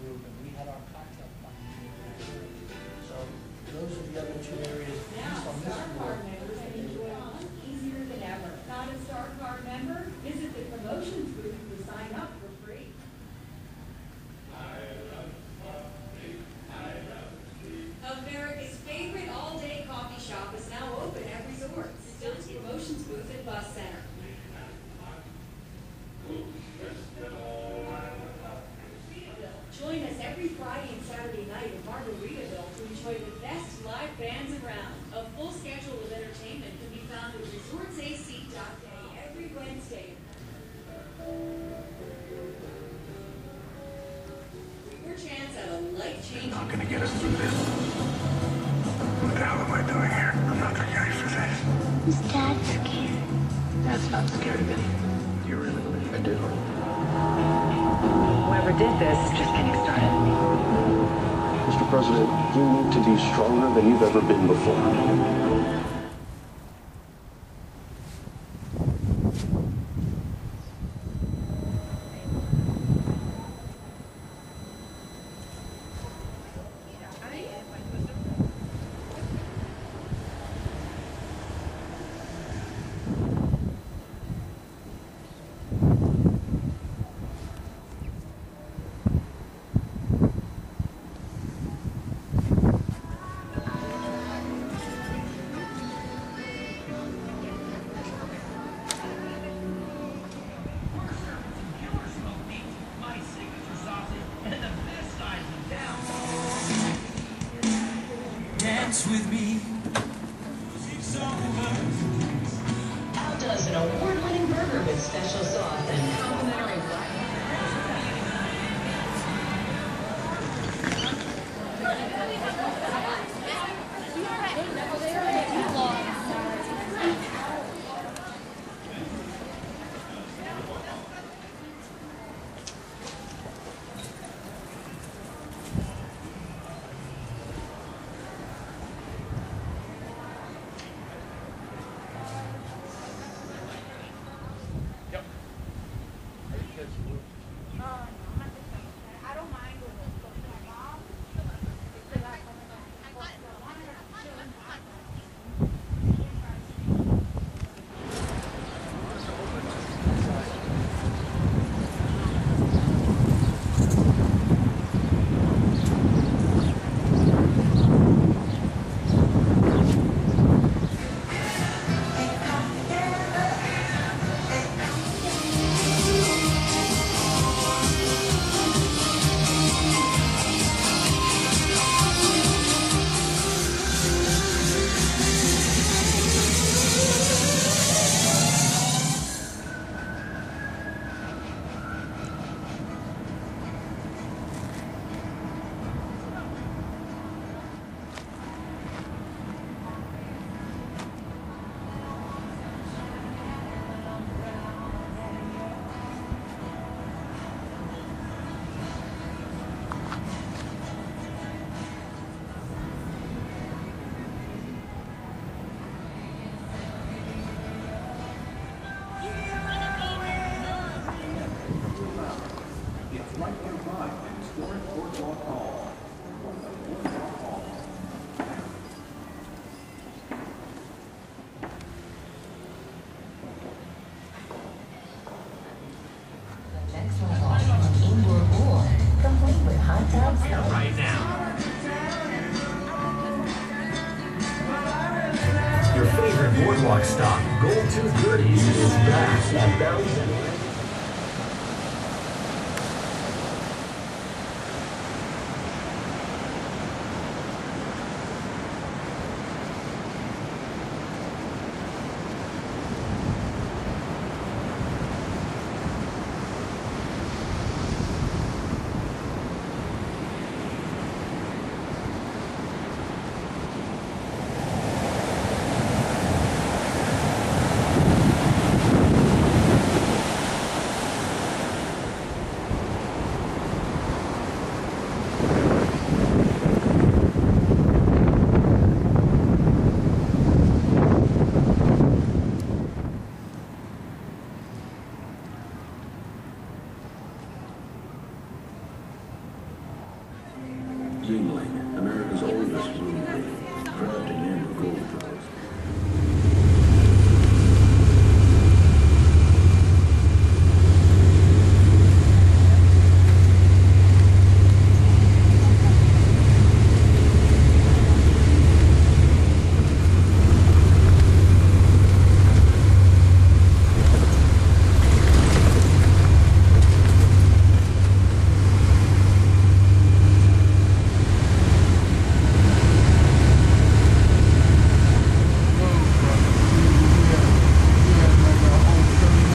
group, and we had our cocktail party. So those are the other two areas, at least on this board. Easier than ever. Not a Star Card member? Visit the promotions booth to sign up for free. America's favorite all-day coffee shop is now open at resorts. Dill's Promotions booth at Bus Center. Join us every Friday and Saturday night at Margaritaville to enjoy the best live bands around. A full schedule of entertainment can be found at resortsac.day every Wednesday. Your chance at a life-changing... Not gonna get us through this. What the hell am I doing here? I'm not the guy for this. Is Dad scared? Dad's not scared of anything. You really believe I do? Whoever did this is just getting started. Mr. President, you need to be stronger than you've ever been before. With me. Outdoes an award-winning burger with special sauce and complimentary black. Right now. Your favorite boardwalk stop, Gold Tooth Goodies, is back at Valley Center.